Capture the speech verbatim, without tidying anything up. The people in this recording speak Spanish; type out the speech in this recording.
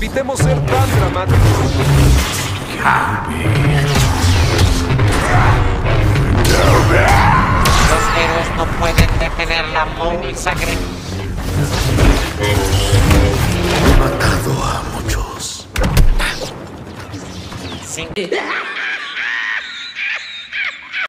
Evitemos ser tan dramáticos. Los héroes no pueden detener la móvil sangre. He matado a muchos. Sin...